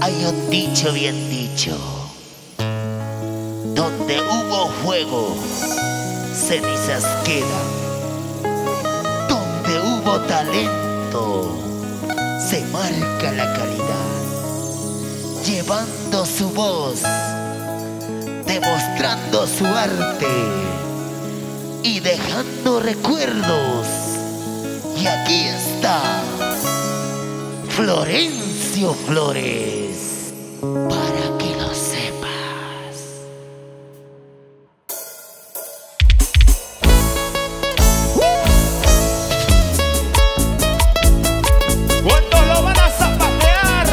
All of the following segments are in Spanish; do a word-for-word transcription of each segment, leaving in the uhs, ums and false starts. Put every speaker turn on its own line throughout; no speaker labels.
Hay un dicho bien dicho: donde hubo fuego, cenizas quedan. Donde hubo talento, se marca la calidad. Llevando su voz, demostrando su arte y dejando recuerdos. Y aquí está Florencio Flores, para que lo sepas.
¿Cuántos lo van a zapatear?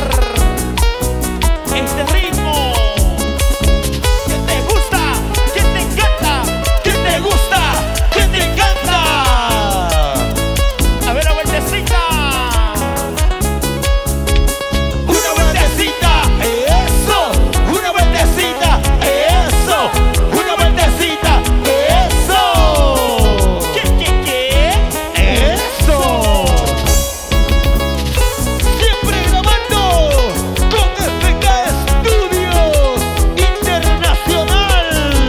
Este ritmo que te gusta, que te encanta, que te gusta, que te encanta. A ver, la vueltecita. Una vueltecita, eso. Una vueltecita, eso. Una vueltecita, eso. ¿Qué, qué, qué? Eso. Siempre grabando con F K Studios Internacional.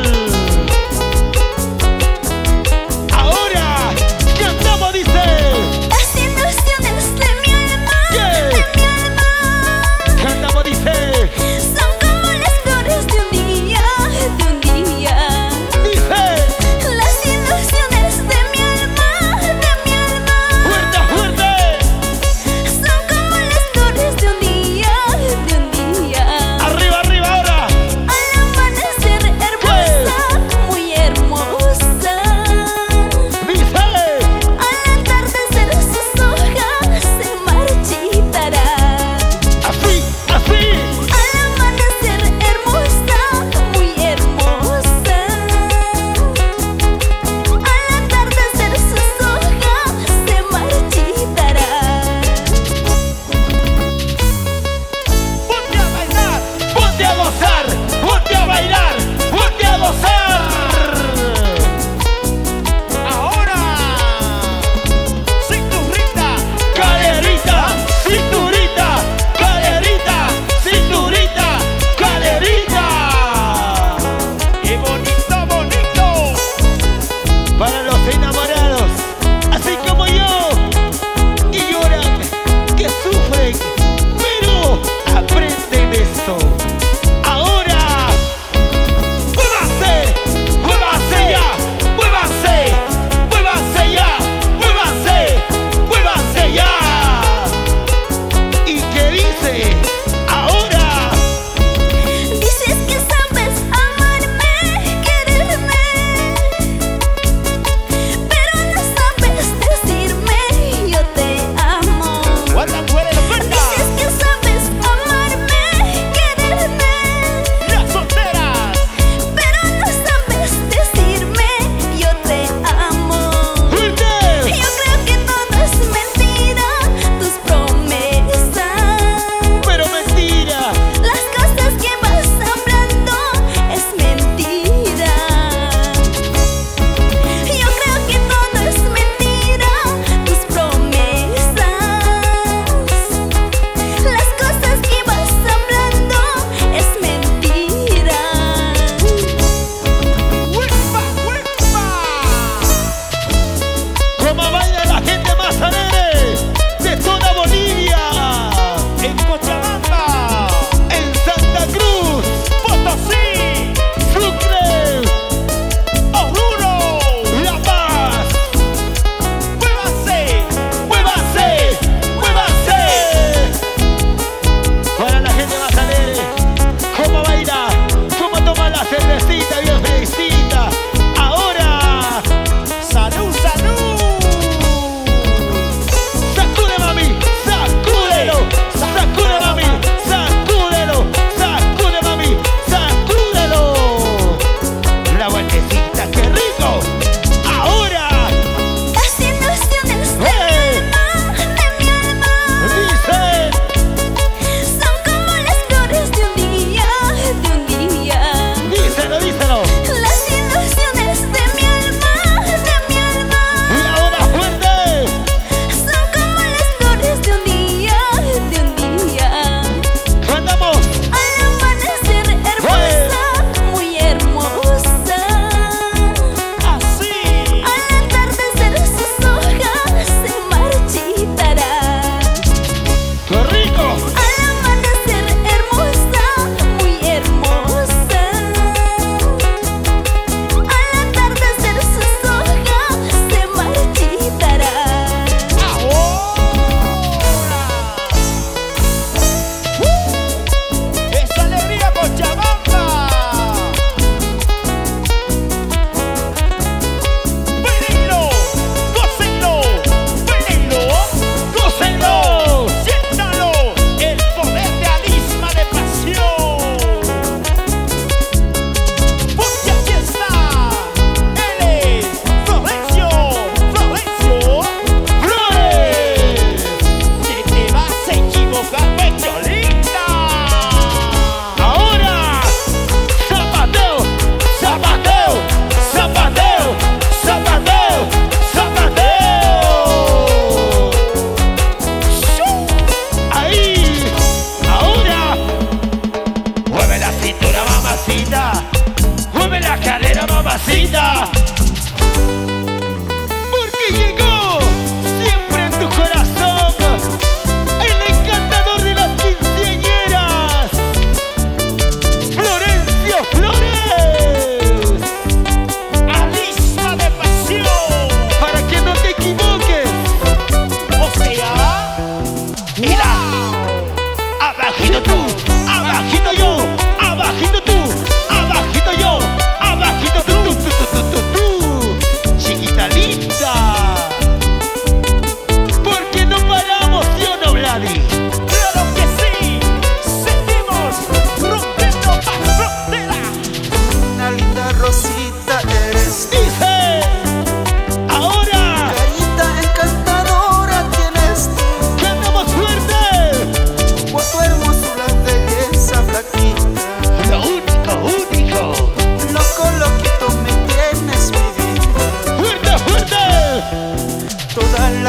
Ahora cantamos, dice.
Las ilusiones de mi alma,
Yeah.
de mi alma,
Cantamos, dice.
son como las flores de un día, de un día.
Dice.
Las ilusiones de mi alma, de mi alma,
Fuerte, fuerte.
son como las flores de un día, de un día.
Arriba, arriba ahora.
Al amanecer hermosa, muy hermosa.
Dice.
Al atardecer sus hojas se marchitarán.
Así, así.
Al amanecer hermosa, muy hermosa. Al atardecer sus hojas se marchitarán.
Ponte a bailar, ponte a gozar, ponte a bailar, ponte a gozar. Ahora, cinturita, caderita, cinturita, caderita, cinturita, caderita. Qué bonito, bonito. Para los enamorados, así como yo, que lloran, que sufren, pero aprenden esto. Ahora, muévanse, muévanse ya, muévanse, muévanse ya, muévanse, muévanse ya. ¿Y qué dice? Ahora,
Dices que sabes amarme, quererme, pero no sabes decirme yo te amo.
guarda fuera la puerta.
Dices que sabes amarme, quererme,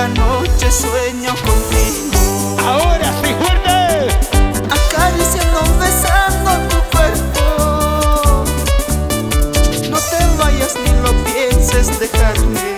la noche sueño contigo.
Ahora sí, fuerte.
Acariciando, besando tu cuerpo. No te vayas ni lo pienses dejarme.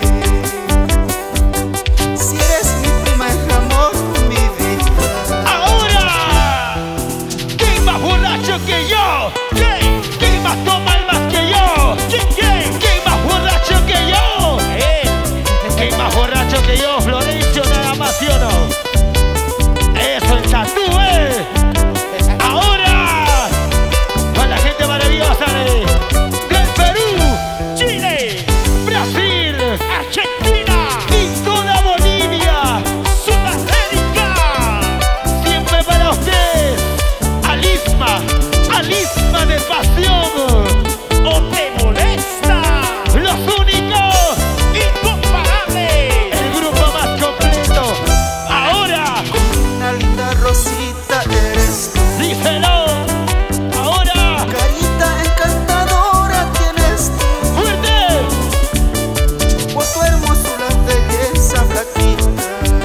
Si eres mi primer amor, mi vida.
Ahora, ¿quién más borracho que yo? ¿Quién? ¿Quién más toma más que yo? ¿Quién? ¿Quién? ¿Quién más borracho que yo? ¿Eh? ¿Quién más borracho que yo, Florencio? Nada más, ¿sí o no? Eso es tatú, ¿eh? Ahora, para la gente maravillosa de, del Perú, Chile, Brasil, Argentina y toda Bolivia, Sudamérica. Siempre para usted, Alisma, Alisma de pasión. ¿O te molesta? Los únicos, incomparables, el grupo más completo. Ahora,
Una linda rosita eres tú.
díselo. Ahora,
Carita encantadora tienes tú.
fuerte.
Por tu hermosura, belleza flaquita.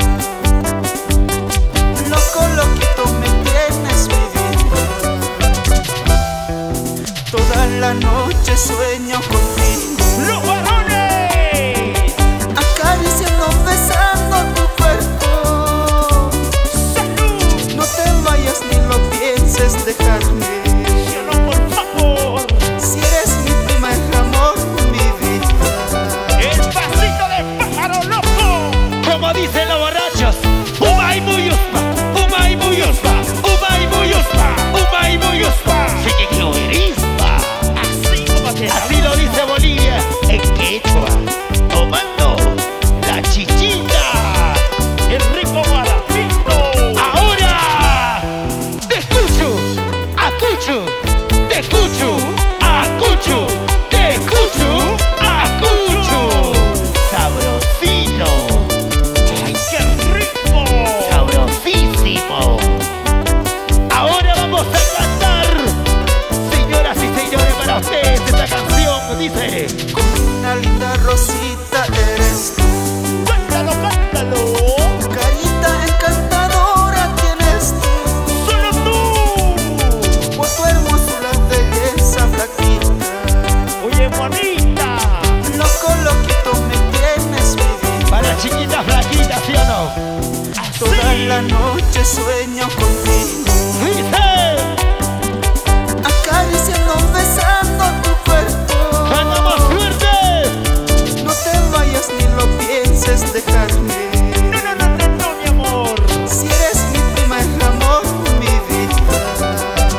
Loco, loquito me tienes mi vida. Toda la noche sueño contigo.
Los varones.
Acariciando, besando tu cuerpo.
Salud.
No te vayas ni lo pienses dejarme.
Cielo, por favor.
Si eres mi primer amor, mi vida.
El pasito de pájaro loco. Como dicen los borrachos. Uma y muyuspa, uma y muyuspa, uma y muyuspa, uma y muyuspa. Sí que cloverispa. Así como te Así lo dice Bolivia en quechua. Tomando la chichita. El rico guarapito. Ahora te escucho, acucho, te escucho, acucho, te escucho, acucho. Sabrosito. ¡Ay, qué rico! Sabrosísimo. Ahora vamos a cantar, señoras y señores, para ustedes esta canción. Dice:
Una linda rosita eres tú.
cántalo, cántalo.
Carita encantadora tienes tú.
Solo tú.
Por tu hermosura, belleza flaquita.
Oye, bonita.
Loco, loquito me tienes mi vida.
Para chiquitas flaquitas, ¿sí o no?
Toda la noche sueño contigo.
Dice:
Acariciando, besando tu cuerpo.
¡cantamos fuerte!
No te vayas ni lo pienses dejarme.
No, no, no, no, no, mi amor.
Si eres mi primer amor, mi vida.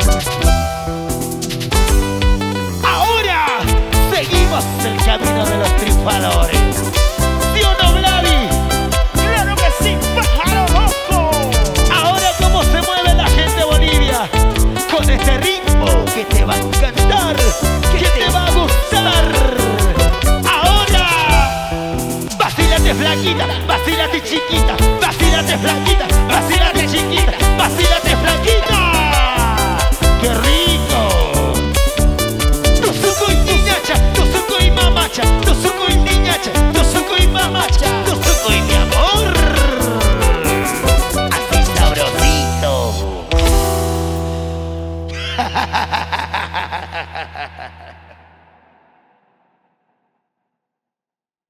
Ahora seguimos el camino de los triunfadores. ¿Sí o no, Vladi? ¡Claro que sí, pájaro loco! Ahora cómo se mueve la gente de Bolivia con este ritmo que te va a encantar, que te va a gustar. Ahora, vacílate flaquita, vacílate chiquita, vacílate flaquita, vacílate chiquita, vacílate flaquita. ¡Qué rico! Tusuco y niñacha, tusuco y mamacha, tusuco y niñacha, tusuco y mamacha, tusuco y mi amor. Así sabrosito.